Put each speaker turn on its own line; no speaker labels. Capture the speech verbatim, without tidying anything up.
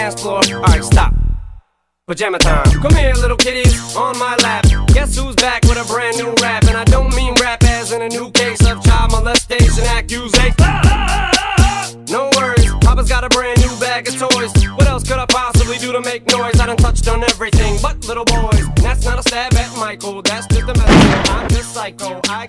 dance floor. Alright, stop. Pajama time. Come here, little kitties, on my lap. Guess who's back with a brand new rap? And I don't mean rap as in a new case of child molestation accusation. No worries, Papa's got a brand new bag of toys. What else could I possibly do to make noise? I done touched on everything but little boys. And that's not a stab at Michael, that's just a metaphor. I'm just psycho. I